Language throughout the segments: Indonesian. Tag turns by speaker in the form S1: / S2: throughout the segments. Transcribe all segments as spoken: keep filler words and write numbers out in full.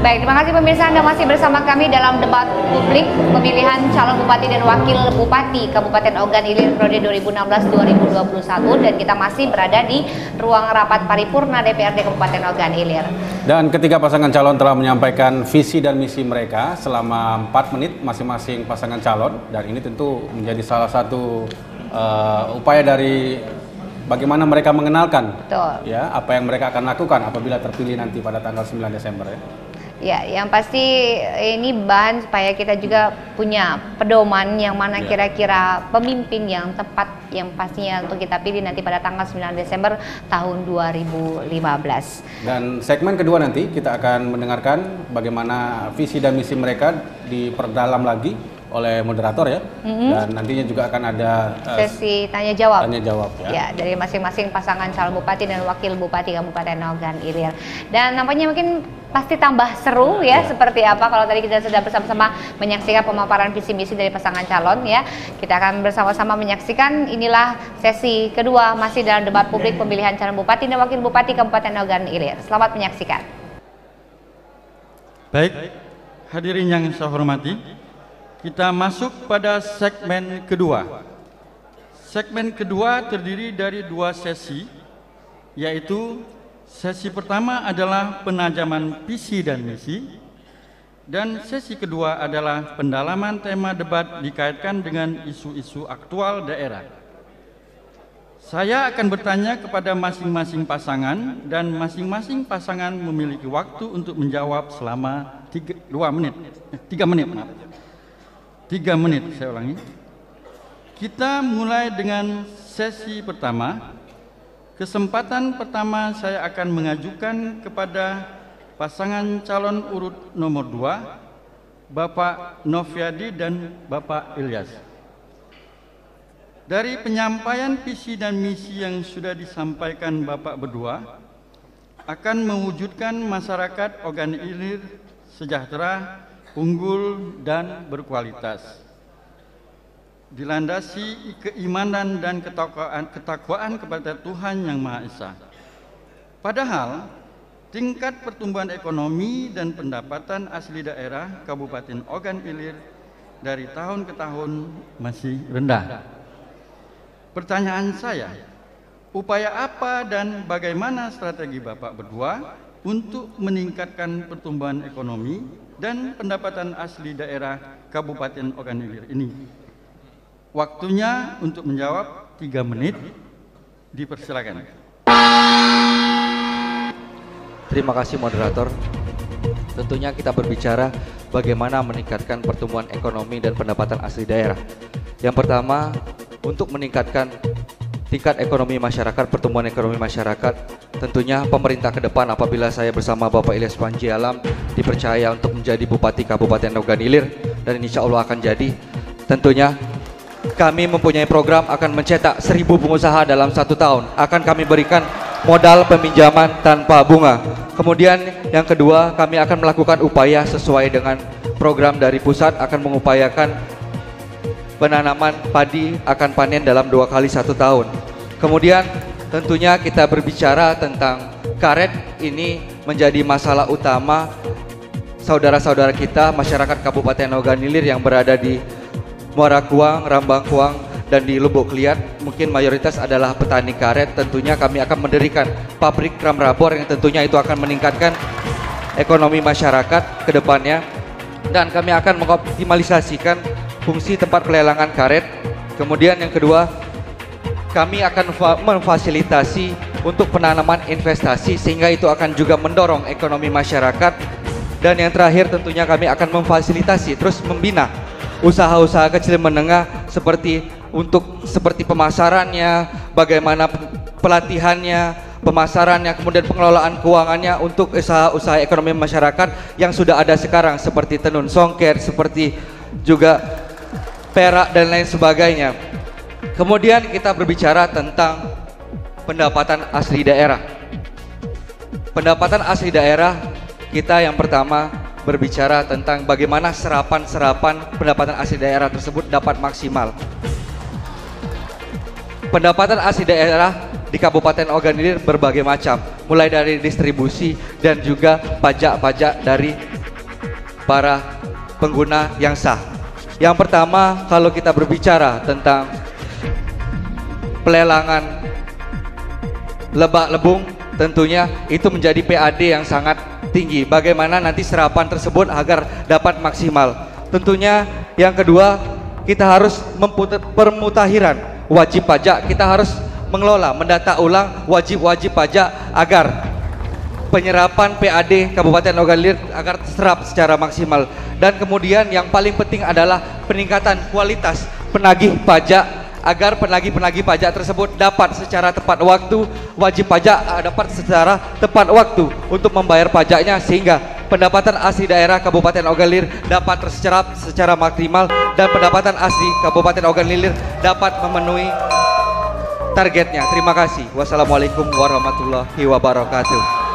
S1: Baik, terima kasih pemirsa, Anda masih bersama kami dalam debat publik pemilihan calon bupati dan wakil bupati Kabupaten Ogan Ilir periode dua ribu enam belas dua ribu dua puluh satu, dan kita masih berada di ruang rapat paripurna D P R D Kabupaten Ogan Ilir. Dan ketiga pasangan calon telah menyampaikan visi dan misi mereka selama empat menit masing-masing pasangan calon, dan ini tentu menjadi salah satu uh, upaya dari bagaimana mereka mengenalkan Betul. ya apa yang mereka akan lakukan apabila terpilih nanti pada tanggal sembilan Desember ya. Ya, yang pasti ini bahan supaya kita juga punya pedoman yang mana kira-kira pemimpin yang tepat yang pastinya untuk kita pilih nanti pada tanggal sembilan Desember tahun dua ribu lima belas. Dan segmen kedua nanti kita akan mendengarkan bagaimana visi dan misi mereka diperdalam lagi oleh moderator ya, mm-hmm. dan nantinya juga akan ada uh, sesi tanya jawab. Tanya jawab ya. Ya, dari masing-masing pasangan calon bupati dan wakil bupati Kabupaten Ogan Ilir. Dan nampaknya mungkin pasti tambah seru ya, ya. Seperti apa kalau tadi kita sudah bersama-sama menyaksikan pemaparan visi misi dari pasangan calon ya. Kita akan bersama-sama menyaksikan inilah sesi kedua masih dalam debat publik pemilihan calon bupati dan wakil bupati Kabupaten Ogan Ilir. Selamat menyaksikan.
S2: Baik, hadirin yang saya hormati, kita masuk pada segmen kedua. Segmen kedua terdiri dari dua sesi, yaitu sesi pertama adalah penajaman visi dan misi, dan sesi kedua adalah pendalaman tema debat dikaitkan dengan isu-isu aktual daerah. Saya akan bertanya kepada masing-masing pasangan, dan masing-masing pasangan memiliki waktu untuk menjawab selama tiga, dua menit, eh, tiga menit, maaf. Tiga menit, saya ulangi. Kita mulai dengan sesi pertama. Kesempatan pertama saya akan mengajukan kepada pasangan calon urut nomor dua, Bapak Noviadi dan Bapak Ilyas. Dari penyampaian visi dan misi yang sudah disampaikan Bapak berdua, akan mewujudkan masyarakat Ogan Ilir sejahtera, unggul dan berkualitas, dilandasi keimanan dan ketakwaan, ketakwaan kepada Tuhan Yang Maha Esa. Padahal tingkat pertumbuhan ekonomi dan pendapatan asli daerah Kabupaten Ogan Ilir dari tahun ke tahun masih rendah. Pertanyaan saya, upaya apa dan bagaimana strategi Bapak berdua untuk meningkatkan pertumbuhan ekonomi dan pendapatan asli daerah Kabupaten Ogan Ilir ini? Waktunya untuk menjawab tiga menit, dipersilakan.
S3: Terima kasih moderator. Tentunya kita berbicara bagaimana meningkatkan pertumbuhan ekonomi dan pendapatan asli daerah. Yang pertama, untuk meningkatkan tingkat ekonomi masyarakat, pertumbuhan ekonomi masyarakat, tentunya pemerintah ke depan apabila saya bersama Bapak Ilyas Panji Alam dipercaya untuk menjadi Bupati Kabupaten Ogan Ilir, dan insya Allah akan jadi, tentunya kami mempunyai program akan mencetak seribu pengusaha dalam satu tahun. Akan kami berikan modal peminjaman tanpa bunga. Kemudian yang kedua, kami akan melakukan upaya sesuai dengan program dari pusat, akan mengupayakan penanaman padi akan panen dalam dua kali satu tahun. Kemudian tentunya kita berbicara tentang karet, ini menjadi masalah utama saudara-saudara kita masyarakat Kabupaten Ogan Ilir yang berada di Muara Kuang, Rambang Kuang, dan di Lubuk Liat. Mungkin mayoritas adalah petani karet. Tentunya kami akan mendirikan pabrik kram rabor yang tentunya itu akan meningkatkan ekonomi masyarakat ke depannya, dan kami akan mengoptimalisasikan fungsi tempat pelelangan karet. Kemudian yang kedua, kami akan memfasilitasi untuk penanaman investasi sehingga itu akan juga mendorong ekonomi masyarakat. Dan yang terakhir tentunya kami akan memfasilitasi terus membina usaha-usaha kecil menengah seperti untuk seperti pemasarannya, bagaimana pelatihannya, pemasarannya, kemudian pengelolaan keuangannya untuk usaha-usaha ekonomi masyarakat yang sudah ada sekarang seperti tenun songket, seperti juga perak dan lain sebagainya. Kemudian kita berbicara tentang pendapatan asli daerah. Pendapatan asli daerah kita yang pertama berbicara tentang bagaimana serapan-serapan pendapatan asli daerah tersebut dapat maksimal. Pendapatan asli daerah di Kabupaten Ogan Ilir berbagai macam, mulai dari distribusi dan juga pajak-pajak dari para pengguna yang sah. Yang pertama, kalau kita berbicara tentang pelelangan Lebak Lebung, tentunya itu menjadi P A D yang sangat tinggi. Bagaimana nanti serapan tersebut agar dapat maksimal. Tentunya yang kedua, kita harus mempermutahiran wajib pajak. Kita harus mengelola, mendata ulang wajib-wajib pajak agar penyerapan P A D Kabupaten Ogan Ilir agar terserap secara maksimal. Dan kemudian yang paling penting adalah peningkatan kualitas penagih pajak agar penagih-penagih pajak tersebut dapat secara tepat waktu, wajib pajak dapat secara tepat waktu untuk membayar pajaknya, sehingga pendapatan asli daerah Kabupaten Ogan Ilir dapat terserap secara maksimal dan pendapatan asli Kabupaten Ogan Ilir dapat memenuhi targetnya. Terima kasih. Wassalamualaikum warahmatullahi wabarakatuh.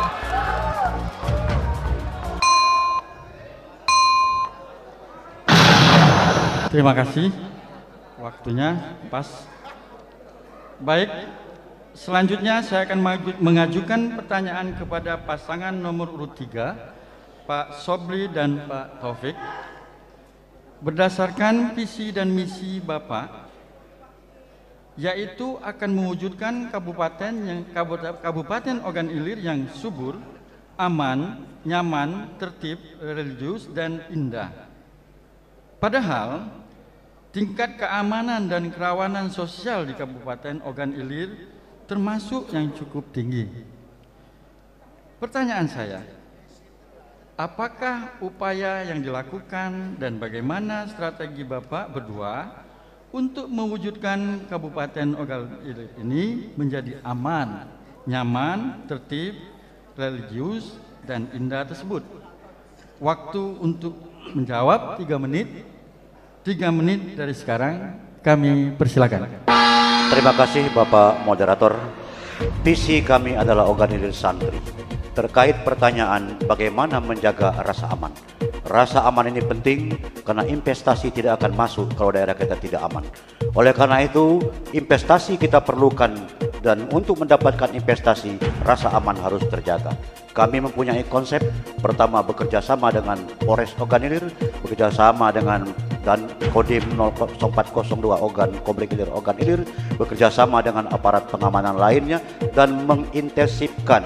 S2: Terima kasih, waktunya pas. Baik, selanjutnya saya akan mengajukan pertanyaan kepada pasangan nomor urut tiga, Pak Sobli dan Pak Taufik. Berdasarkan visi dan misi Bapak, yaitu akan mewujudkan kabupaten yang Kabupaten Ogan Ilir yang subur, aman, nyaman, tertib, religius, dan indah. Padahal tingkat keamanan dan kerawanan sosial di Kabupaten Ogan Ilir termasuk yang cukup tinggi. Pertanyaan saya, apakah upaya yang dilakukan dan bagaimana strategi Bapak berdua untuk mewujudkan Kabupaten Ogan Ilir ini menjadi aman, nyaman, tertib, religius, dan indah tersebut? Waktu untuk menjawab tiga menit. Tiga menit dari sekarang kami persilakan.
S4: Terima kasih Bapak Moderator. Visi kami adalah Ogan Ilir Santri. Terkait pertanyaan bagaimana menjaga rasa aman. Rasa aman ini penting karena investasi tidak akan masuk kalau daerah kita tidak aman. Oleh karena itu investasi kita perlukan, dan untuk mendapatkan investasi rasa aman harus terjaga. Kami mempunyai konsep, pertama bekerja sama dengan Polres Ogan Ilir, bekerja sama dengan dan Kodim nol empat nol dua Ogan Komplek Ilir Ogan Ilir, bekerja sama dengan aparat pengamanan lainnya dan mengintensifkan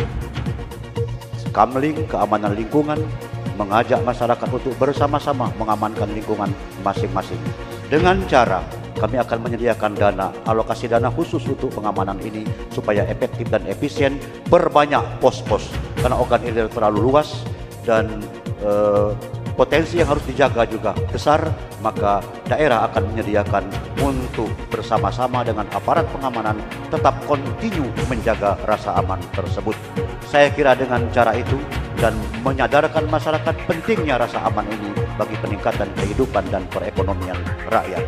S4: kamling keamanan lingkungan, mengajak masyarakat untuk bersama-sama mengamankan lingkungan masing-masing. Dengan cara kami akan menyediakan dana, alokasi dana khusus untuk pengamanan ini supaya efektif dan efisien, berbanyak pos-pos karena Ogan Ilir terlalu luas dan eh, potensi yang harus dijaga juga besar, maka daerah akan menyediakan untuk bersama-sama dengan aparat pengamanan tetap kontinu menjaga rasa aman tersebut. Saya kira dengan cara itu dan menyadarkan masyarakat pentingnya rasa aman ini bagi peningkatan kehidupan dan perekonomian rakyat.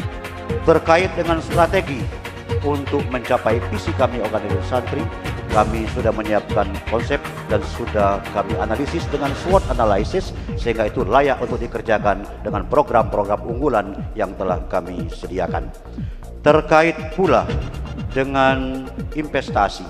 S4: Terkait dengan strategi untuk mencapai visi kami Ogan Ilir Santri, kami sudah menyiapkan konsep dan sudah kami analisis dengan SWOT analysis sehingga itu layak untuk dikerjakan dengan program-program unggulan yang telah kami sediakan. Terkait pula dengan investasi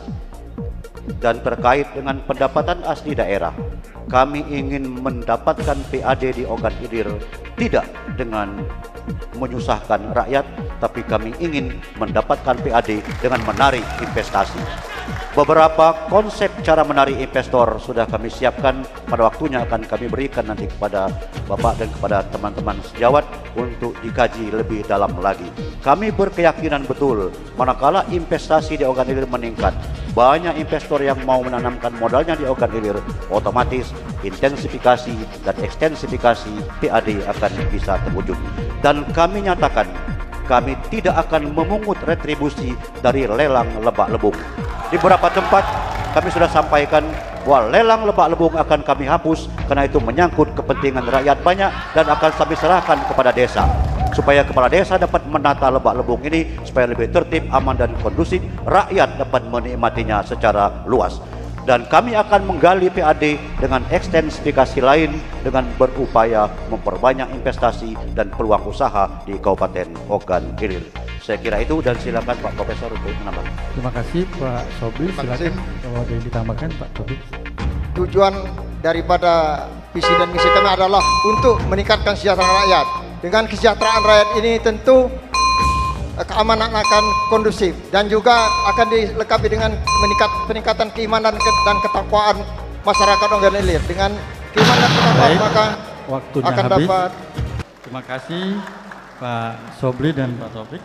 S4: dan terkait dengan pendapatan asli daerah, kami ingin mendapatkan P A D di Ogan Ilir tidak dengan menyusahkan rakyat, tapi kami ingin mendapatkan P A D dengan menarik investasi. Beberapa konsep cara menarik investor sudah kami siapkan, pada waktunya akan kami berikan nanti kepada Bapak dan kepada teman-teman sejawat untuk dikaji lebih dalam lagi. Kami berkeyakinan betul manakala investasi di Ogan Ilir meningkat, banyak investor yang mau menanamkan modalnya di Ogan Ilir, otomatis intensifikasi dan ekstensifikasi P A D akan bisa terwujud. Dan kami nyatakan kami tidak akan memungut retribusi dari lelang Lebak Lebung. Di beberapa tempat kami sudah sampaikan bahwa lelang Lebak Lebung akan kami hapus karena itu menyangkut kepentingan rakyat banyak dan akan kami serahkan kepada desa. Supaya kepala desa dapat menata Lebak Lebung ini supaya lebih tertib, aman dan kondusif, rakyat dapat menikmatinya secara luas. Dan kami akan menggali P A D dengan ekstensifikasi lain dengan berupaya memperbanyak investasi dan peluang usaha di Kabupaten Ogan Ilir. Saya kira itu dan silakan Pak Profesor untuk menambah.
S2: Terima kasih Pak Sobri, silakan kalau ada yang ditambahkan Pak Sobri.
S5: Tujuan daripada visi dan misi kami adalah untuk meningkatkan kesejahteraan rakyat. Dengan kesejahteraan rakyat ini tentu keamanan akan kondusif dan juga akan dilengkapi dengan meningkat, peningkatan keimanan dan ketakwaan masyarakat Ogan Ilir. Dengan keimanan dan ketakwaan maka
S2: waktunya
S5: akan
S2: habis.
S5: dapat.
S2: Terima kasih Pak Sobli dan Pak Taufik.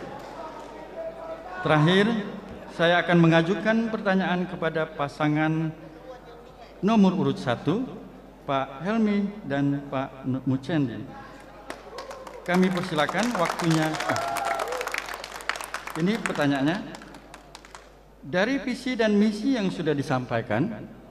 S2: Terakhir, saya akan mengajukan pertanyaan kepada pasangan nomor urut satu, Pak Helmi dan Pak Mucendi. Kami persilakan waktunya. Ah, ini pertanyaannya. Dari visi dan misi yang sudah disampaikan,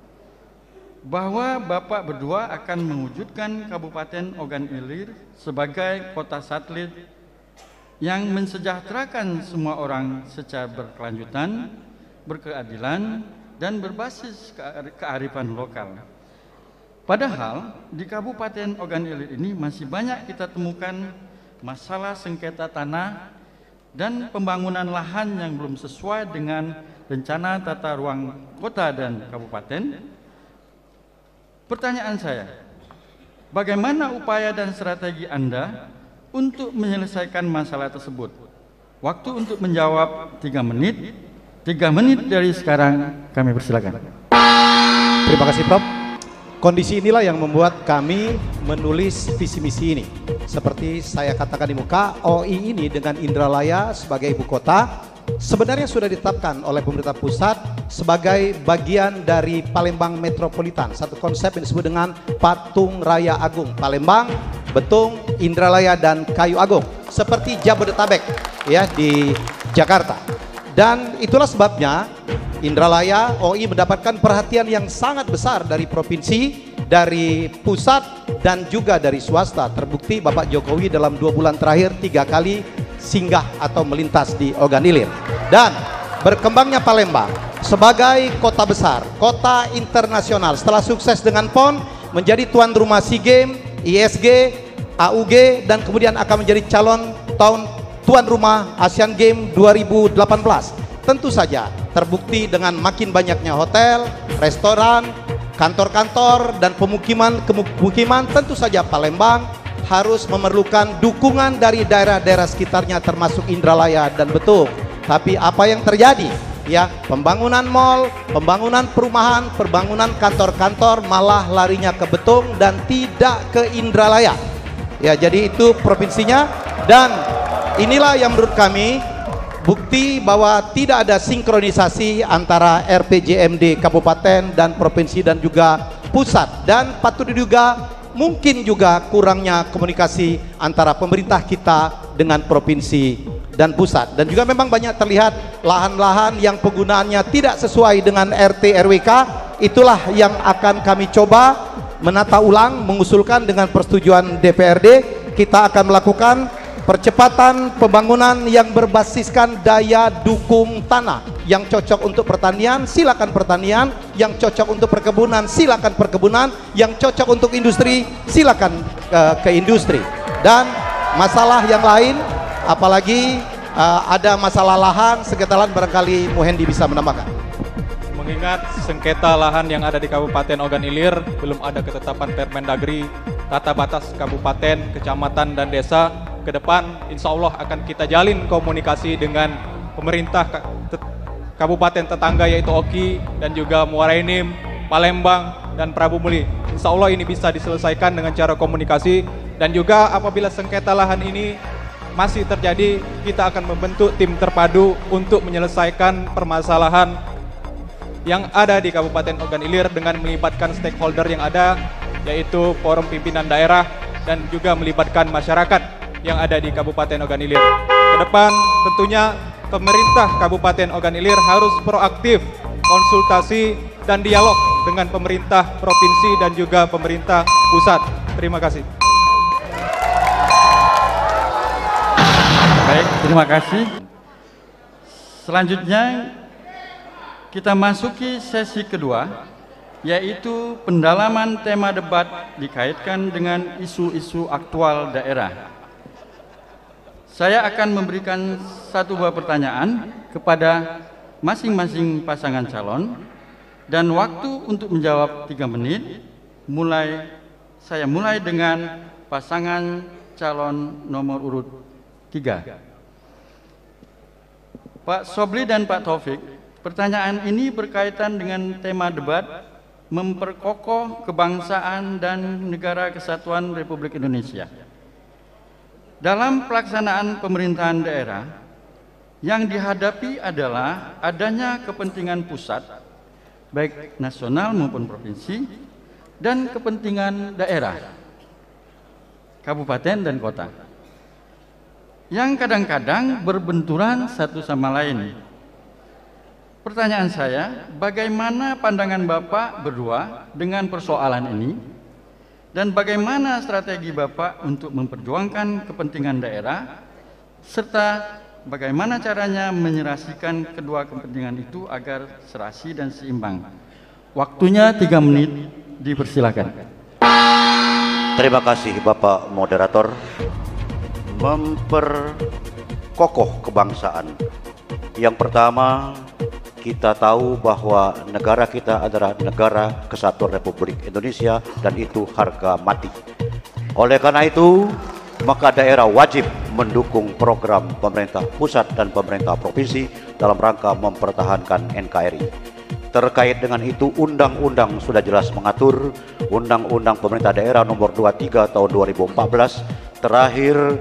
S2: bahwa Bapak berdua akan mewujudkan Kabupaten Ogan Ilir sebagai kota satelit yang mensejahterakan semua orang secara berkelanjutan, berkeadilan, dan berbasis kearifan lokal. Padahal di Kabupaten Ogan Ilir ini masih banyak kita temukan masalah sengketa tanah dan pembangunan lahan yang belum sesuai dengan rencana tata ruang kota dan kabupaten. Pertanyaan saya, bagaimana upaya dan strategi Anda untuk menyelesaikan masalah tersebut? Waktu untuk menjawab tiga menit. Tiga menit dari sekarang kami persilakan.
S6: Terima kasih Prof. Kondisi inilah yang membuat kami menulis visi misi ini. Seperti saya katakan di muka, O I ini dengan Indralaya sebagai ibu kota sebenarnya sudah ditetapkan oleh pemerintah pusat sebagai bagian dari Palembang Metropolitan. Satu konsep yang disebut dengan Patung Raya Agung. Palembang, Betung, Indralaya, dan Kayu Agung. Seperti Jabodetabek ya di Jakarta. Dan itulah sebabnya Indralaya O I mendapatkan perhatian yang sangat besar dari provinsi, dari pusat, dan juga dari swasta. Terbukti Bapak Jokowi dalam dua bulan terakhir tiga kali singgah atau melintas di Ogan Ilir. Dan berkembangnya Palembang sebagai kota besar, kota internasional setelah sukses dengan P O N menjadi tuan rumah SEA Games, I S G, A U G, dan kemudian akan menjadi calon tahun tuan rumah Asian Games dua ribu delapan belas. Tentu saja terbukti dengan makin banyaknya hotel, restoran, kantor-kantor, dan pemukiman-pemukiman. Tentu saja Palembang harus memerlukan dukungan dari daerah-daerah sekitarnya termasuk Indralaya dan Betung. Tapi apa yang terjadi? Ya, pembangunan mal, pembangunan perumahan, pembangunan kantor-kantor malah larinya ke Betung dan tidak ke Indralaya. Ya, jadi itu provinsinya. Dan inilah yang menurut kami bukti bahwa tidak ada sinkronisasi antara R P J M D kabupaten dan provinsi dan juga pusat. Dan patut diduga mungkin juga kurangnya komunikasi antara pemerintah kita dengan provinsi dan pusat. Dan juga memang banyak terlihat lahan-lahan yang penggunaannya tidak sesuai dengan R T R W K. Itulah yang akan kami coba menata ulang, mengusulkan dengan persetujuan D P R D. Kita akan melakukan percepatan pembangunan yang berbasiskan daya dukung tanah. Yang cocok untuk pertanian, silakan pertanian. Yang cocok untuk perkebunan, silakan perkebunan. Yang cocok untuk industri, silakan uh, ke industri. Dan masalah yang lain, apalagi uh, ada masalah lahan, sengketa lahan, barangkali Muhendi bisa menambahkan.
S7: Mengingat sengketa lahan yang ada di Kabupaten Ogan Ilir, belum ada ketetapan Permendagri, tata batas kabupaten, kecamatan, dan desa. Ke depan insya Allah akan kita jalin komunikasi dengan pemerintah kabupaten tetangga yaitu Oki dan juga Muara Enim, Palembang, dan Prabu Muli. Insya Allah ini bisa diselesaikan dengan cara komunikasi. Dan juga apabila sengketa lahan ini masih terjadi, kita akan membentuk tim terpadu untuk menyelesaikan permasalahan yang ada di Kabupaten Ogan Ilir dengan melibatkan stakeholder yang ada, yaitu forum pimpinan daerah dan juga melibatkan masyarakat yang ada di Kabupaten Ogan Ilir. Ke depan tentunya pemerintah Kabupaten Ogan Ilir harus proaktif, konsultasi dan dialog dengan pemerintah provinsi dan juga pemerintah pusat. Terima kasih.
S2: Baik, terima kasih. Selanjutnya kita masuki sesi kedua, yaitu pendalaman tema debat dikaitkan dengan isu-isu aktual daerah. Saya akan memberikan satu buah pertanyaan kepada masing-masing pasangan calon dan waktu untuk menjawab tiga menit. mulai saya mulai dengan pasangan calon nomor urut tiga. Pak Sobli dan Pak Taufik, pertanyaan ini berkaitan dengan tema debat memperkokoh kebangsaan dan negara kesatuan Republik Indonesia. Dalam pelaksanaan pemerintahan daerah, yang dihadapi adalah adanya kepentingan pusat, baik nasional maupun provinsi, dan kepentingan daerah, kabupaten dan kota, yang kadang-kadang berbenturan satu sama lain. Pertanyaan saya, bagaimana pandangan Bapak berdua dengan persoalan ini, dan bagaimana strategi Bapak untuk memperjuangkan kepentingan daerah, serta bagaimana caranya menyerasikan kedua kepentingan itu agar serasi dan seimbang? Waktunya tiga menit, dipersilakan.
S4: Terima kasih Bapak Moderator. Memperkokoh kebangsaan. Yang pertama, kita tahu bahwa negara kita adalah negara kesatuan Republik Indonesia dan itu harga mati. Oleh karena itu, maka daerah wajib mendukung program pemerintah pusat dan pemerintah provinsi dalam rangka mempertahankan N K R I. Terkait dengan itu, undang-undang sudah jelas mengatur. Undang-undang Pemerintah Daerah nomor dua puluh tiga tahun dua ribu empat belas terakhir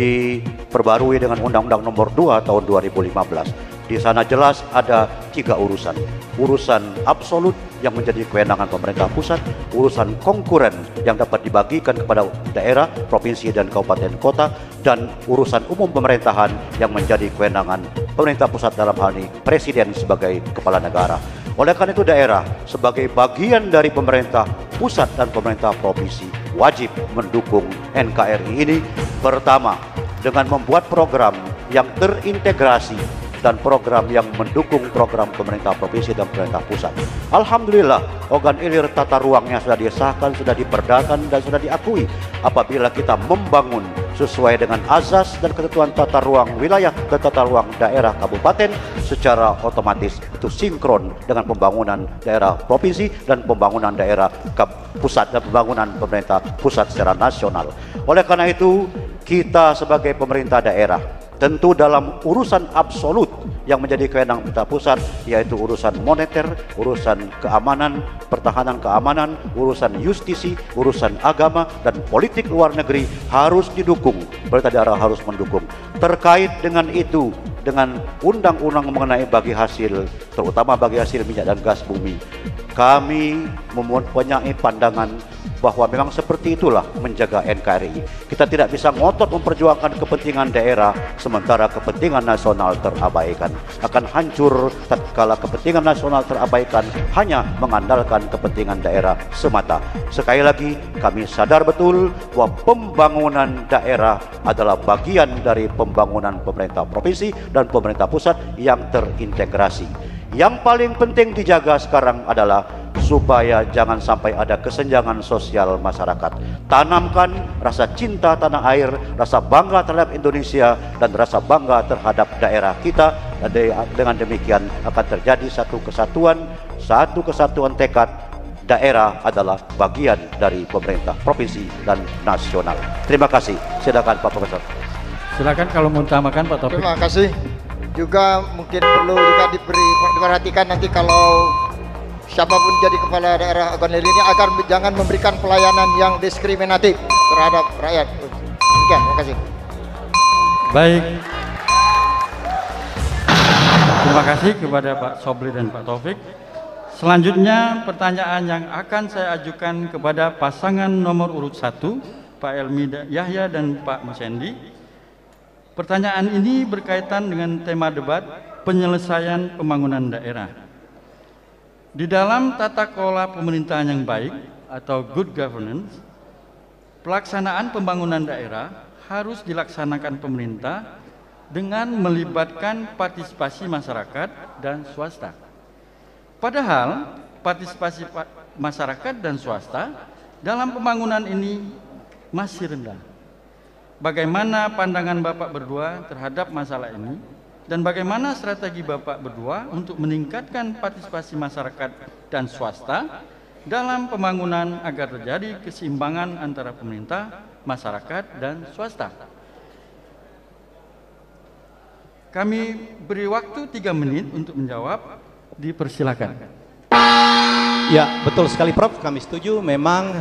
S4: diperbarui dengan Undang-undang nomor dua tahun dua ribu lima belas. Di sana jelas ada tiga urusan. Urusan absolut yang menjadi kewenangan pemerintah pusat, urusan konkuren yang dapat dibagikan kepada daerah, provinsi dan kabupaten kota, dan urusan umum pemerintahan yang menjadi kewenangan pemerintah pusat, dalam hal ini presiden sebagai kepala negara. Oleh karena itu, daerah sebagai bagian dari pemerintah pusat dan pemerintah provinsi wajib mendukung N K R I ini, pertama dengan membuat program yang terintegrasi dan program yang mendukung program pemerintah provinsi dan pemerintah pusat. Alhamdulillah, organ ilir tata ruangnya sudah disahkan, sudah diperdakan dan sudah diakui. Apabila kita membangun sesuai dengan azas dan ketentuan tata ruang wilayah dan tata ruang daerah kabupaten, secara otomatis itu sinkron dengan pembangunan daerah provinsi dan pembangunan daerah pusat dan pembangunan pemerintah pusat secara nasional. Oleh karena itu, kita sebagai pemerintah daerah tentu dalam urusan absolut yang menjadi kewenangan pemerintah pusat, yaitu urusan moneter, urusan keamanan, pertahanan keamanan, urusan justisi, urusan agama, dan politik luar negeri harus didukung. Pemerintah daerah harus mendukung. Terkait dengan itu, dengan undang-undang mengenai bagi hasil, terutama bagi hasil minyak dan gas bumi, kami mempunyai pandangan bahwa memang seperti itulah menjaga N K R I. Kita tidak bisa ngotot memperjuangkan kepentingan daerah sementara kepentingan nasional terabaikan. Akan hancur tatkala kepentingan nasional terabaikan hanya mengandalkan kepentingan daerah semata. Sekali lagi, kami sadar betul bahwa pembangunan daerah adalah bagian dari pembangunan pemerintah provinsi dan pemerintah pusat yang terintegrasi. Yang paling penting dijaga sekarang adalah supaya jangan sampai ada kesenjangan sosial masyarakat. Tanamkan rasa cinta tanah air, rasa bangga terhadap Indonesia, dan rasa bangga terhadap daerah kita. Dan dengan demikian akan terjadi satu kesatuan, satu kesatuan tekad. Daerah adalah bagian dari pemerintah provinsi dan nasional. Terima kasih. Silakan Pak Profesor.
S2: Silakan kalau mau tambahkan Pak Taufik.
S5: Terima kasih. Juga mungkin perlu juga diberi diperhatikan nanti kalau siapapun jadi kepala daerah organ ilir ini agar jangan memberikan pelayanan yang diskriminatif terhadap rakyat. Demikian, terima kasih.
S2: Baik. Terima kasih kepada Pak Sobli dan Pak Taufik. Selanjutnya pertanyaan yang akan saya ajukan kepada pasangan nomor urut satu, Pak Elmi Yahya dan Pak Musendi. Pertanyaan ini berkaitan dengan tema debat penyelesaian pembangunan daerah. Di dalam tata kelola pemerintahan yang baik atau good governance, pelaksanaan pembangunan daerah harus dilaksanakan pemerintah dengan melibatkan partisipasi masyarakat dan swasta. Padahal partisipasi masyarakat dan swasta dalam pembangunan ini masih rendah. Bagaimana pandangan Bapak berdua terhadap masalah ini, dan bagaimana strategi Bapak berdua untuk meningkatkan partisipasi masyarakat dan swasta dalam pembangunan agar terjadi keseimbangan antara pemerintah, masyarakat, dan swasta. Kami beri waktu tiga menit untuk menjawab. Dipersilakan.
S6: Ya, betul sekali Prof. Kami setuju. Memang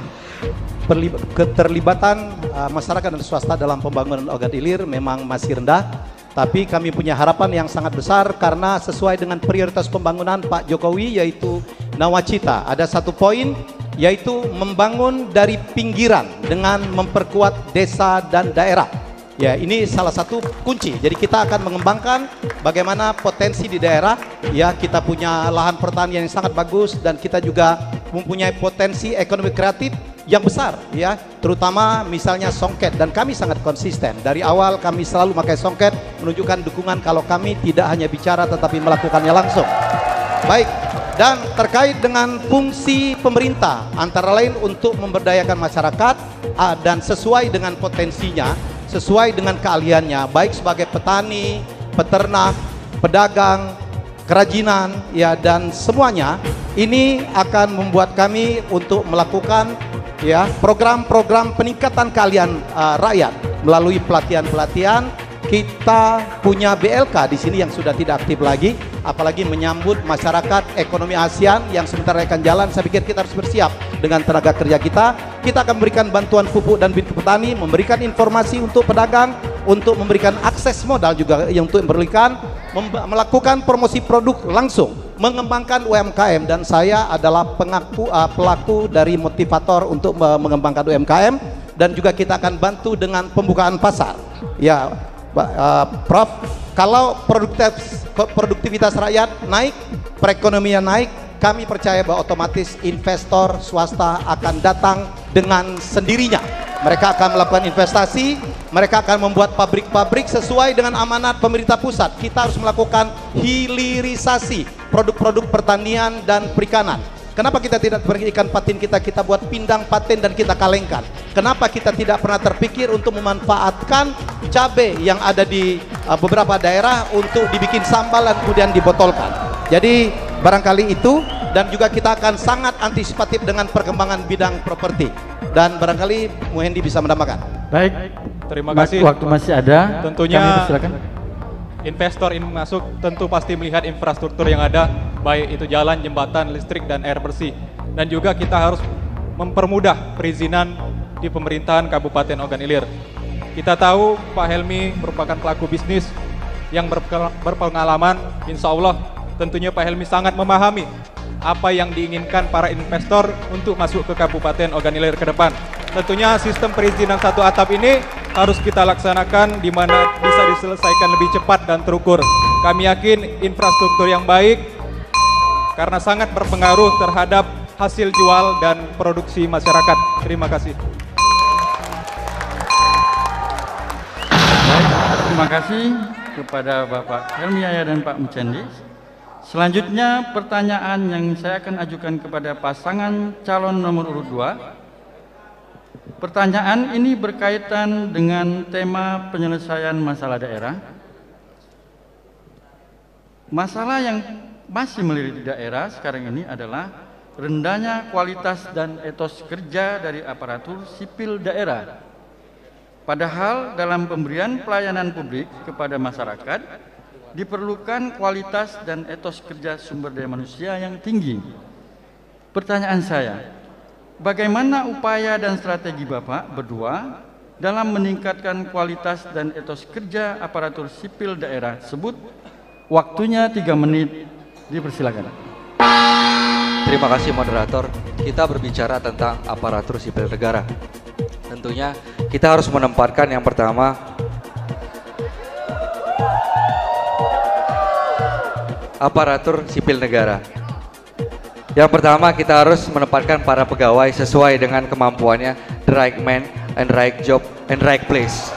S6: keterlibatan uh, masyarakat dan swasta dalam pembangunan Ogan Ilir memang masih rendah. Tapi kami punya harapan yang sangat besar karena sesuai dengan prioritas pembangunan Pak Jokowi, yaitu nawacita. Ada satu poin yaitu membangun dari pinggiran dengan memperkuat desa dan daerah. Ya, ini salah satu kunci. Jadi kita akan mengembangkan bagaimana potensi di daerah. Ya, kita punya lahan pertanian yang sangat bagus dan kita juga mempunyai potensi ekonomi kreatif yang besar, ya, terutama misalnya songket, dan kami sangat konsisten. Dari awal kami selalu pakai songket, menunjukkan dukungan kalau kami tidak hanya bicara tetapi melakukannya langsung. Baik, dan terkait dengan fungsi pemerintah antara lain untuk memberdayakan masyarakat ah, dan sesuai dengan potensinya, sesuai dengan keahliannya, baik sebagai petani, peternak, pedagang, kerajinan, ya, dan semuanya ini akan membuat kami untuk melakukan ya program-program peningkatan keahlian uh, rakyat melalui pelatihan-pelatihan. Kita punya B L K di sini yang sudah tidak aktif lagi, apalagi menyambut masyarakat ekonomi ASEAN yang sebentar akan jalan. Saya pikir kita harus bersiap dengan tenaga kerja kita. Kita akan memberikan bantuan pupuk dan bibit petani, memberikan informasi untuk pedagang, untuk memberikan akses modal juga yang untuk memberikan, melakukan promosi produk langsung, mengembangkan U M K M, dan saya adalah pengaku uh, pelaku dari motivator untuk uh, mengembangkan U M K M, dan juga kita akan bantu dengan pembukaan pasar. Ya, uh, Prof, kalau produktivitas, produktivitas rakyat naik, perekonomian naik, kami percaya bahwa otomatis investor swasta akan datang dengan sendirinya. Mereka akan melakukan investasi, mereka akan membuat pabrik-pabrik sesuai dengan amanat pemerintah pusat. Kita harus melakukan hilirisasi produk-produk pertanian dan perikanan. Kenapa kita tidak berikan patin kita, kita buat pindang patin dan kita kalengkan? Kenapa kita tidak pernah terpikir untuk memanfaatkan cabai yang ada di uh, beberapa daerah untuk dibikin sambal dan kemudian dibotolkan? Jadi barangkali itu, dan juga kita akan sangat antisipatif dengan perkembangan bidang properti. Dan barangkali Muhendi bisa menambahkan.
S2: Baik,
S7: terima kasih.
S2: Waktu masih ada.
S7: Tentunya investor ini masuk tentu pasti melihat infrastruktur yang ada, baik itu jalan, jembatan, listrik, dan air bersih. Dan juga kita harus mempermudah perizinan di pemerintahan Kabupaten Ogan Ilir. Kita tahu Pak Helmi merupakan pelaku bisnis yang berpengalaman. Insya Allah tentunya Pak Helmi sangat memahami apa yang diinginkan para investor untuk masuk ke Kabupaten Ogan Ilir ke depan. Tentunya sistem perizinan satu atap ini harus kita laksanakan di mana bisa diselesaikan lebih cepat dan terukur. Kami yakin infrastruktur yang baik karena sangat berpengaruh terhadap hasil jual dan produksi masyarakat. Terima kasih.
S2: Baik, terima kasih kepada Bapak Helmi Yahya dan Pak Mucendi. Selanjutnya pertanyaan yang saya akan ajukan kepada pasangan calon nomor urut dua. Pertanyaan ini berkaitan dengan tema penyelesaian masalah daerah. Masalah yang masih melilit di daerah sekarang ini adalah rendahnya kualitas dan etos kerja dari aparatur sipil daerah. Padahal dalam pemberian pelayanan publik kepada masyarakat diperlukan kualitas dan etos kerja sumber daya manusia yang tinggi. Pertanyaan saya, bagaimana upaya dan strategi Bapak berdua dalam meningkatkan kualitas dan etos kerja aparatur sipil daerah tersebut? Waktunya tiga menit, dipersilakan.
S3: Terima kasih moderator. Kita berbicara tentang aparatur sipil negara. Tentunya kita harus menempatkan yang pertama aparatur sipil negara. Yang pertama kita harus menempatkan para pegawai sesuai dengan kemampuannya, the right man and right job and right place.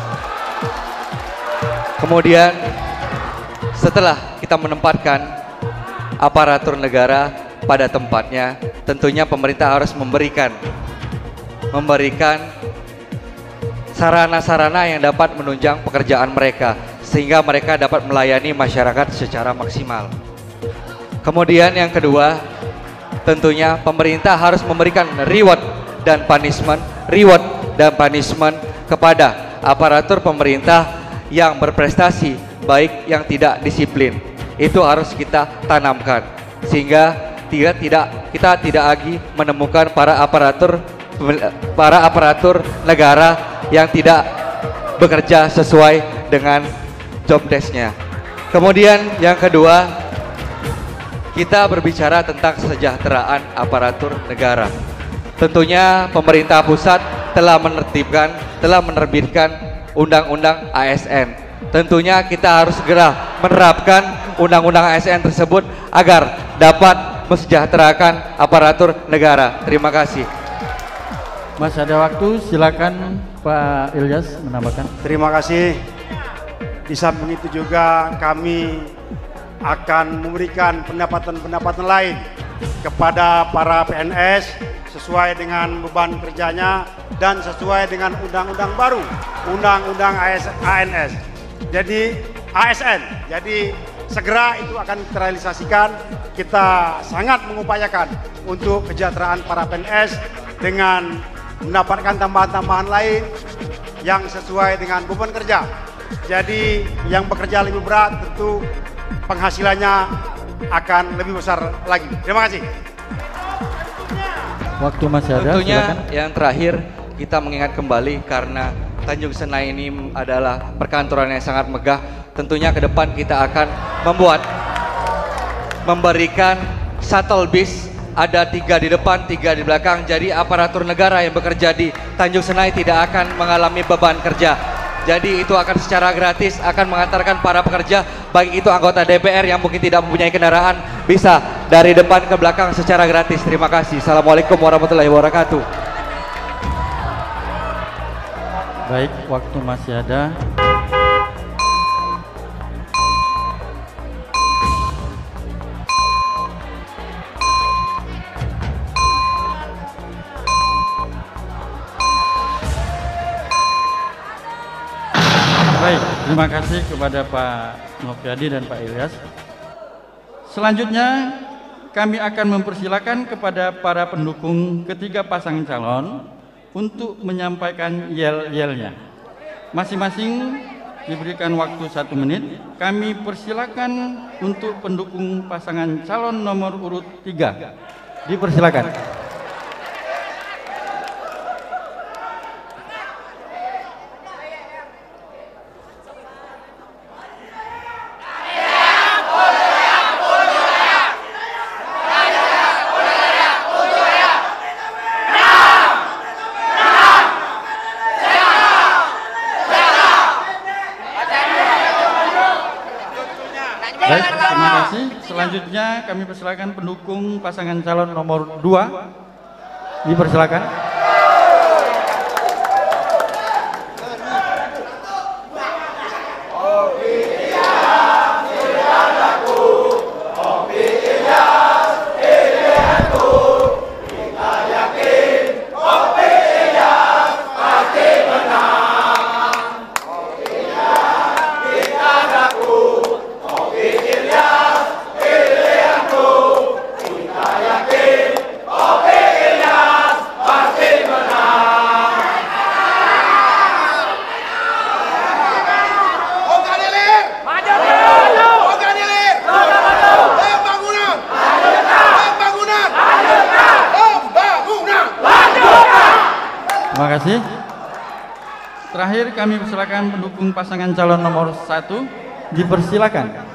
S3: Kemudian setelah kita menempatkan aparatur negara pada tempatnya, tentunya pemerintah harus memberikan memberikan sarana-sarana yang dapat menunjang pekerjaan mereka sehingga mereka dapat melayani masyarakat secara maksimal. Kemudian yang kedua, tentunya pemerintah harus memberikan reward dan punishment, reward dan punishment kepada aparatur pemerintah yang berprestasi, baik yang tidak disiplin. Itu harus kita tanamkan sehingga tidak tidak kita tidak lagi menemukan para aparatur para aparatur negara yang tidak bekerja sesuai dengan job desk-nya. Kemudian yang kedua, kita berbicara tentang kesejahteraan aparatur negara. Tentunya pemerintah pusat telah menertibkan, telah menerbitkan undang-undang A S N. Tentunya kita harus segera menerapkan undang-undang A S N tersebut agar dapat mesejahterakan aparatur negara. Terima kasih.
S2: Masih ada waktu, silakan Pak Ilyas menambahkan.
S8: Terima kasih. Di samping itu juga kami akan memberikan pendapatan-pendapatan lain kepada para P N S sesuai dengan beban kerjanya dan sesuai dengan undang-undang baru, undang-undang A N S. Jadi A S N. Jadi segera itu akan terrealisasikan. Kita sangat mengupayakan untuk kesejahteraan para P N S dengan mendapatkan tambahan-tambahan lain yang sesuai dengan beban kerja. Jadi yang bekerja lebih berat tentu penghasilannya akan lebih besar lagi. Terima kasih.
S2: Waktu masih ada.
S3: Tentunya
S2: silakan.
S3: yang terakhir kita mengingat kembali karena Tanjung Senai ini adalah perkantoran yang sangat megah. Tentunya ke depan kita akan membuat memberikan shuttle bis, ada tiga di depan, tiga di belakang. Jadi aparatur negara yang bekerja di Tanjung Senai tidak akan mengalami beban kerja. Jadi itu akan secara gratis akan mengantarkan para pekerja, baik itu anggota D P R yang mungkin tidak mempunyai kendaraan, bisa dari depan ke belakang secara gratis. Terima kasih. Assalamualaikum warahmatullahi wabarakatuh.
S2: Baik, waktu masih ada. Baik, terima kasih kepada Pak Noviadi dan Pak Ilyas. Selanjutnya kami akan mempersilakan kepada para pendukung ketiga pasangan calon untuk menyampaikan yel-yelnya. Masing-masing diberikan waktu satu menit. Kami persilakan untuk pendukung pasangan calon nomor urut tiga. Dipersilakan. Baik, terima kasih. Selanjutnya kami persilakan pendukung pasangan calon nomor dua. Dipersilakan. Terima kasih. Terakhir kami persilakan pendukung pasangan calon nomor satu. Dipersilakan.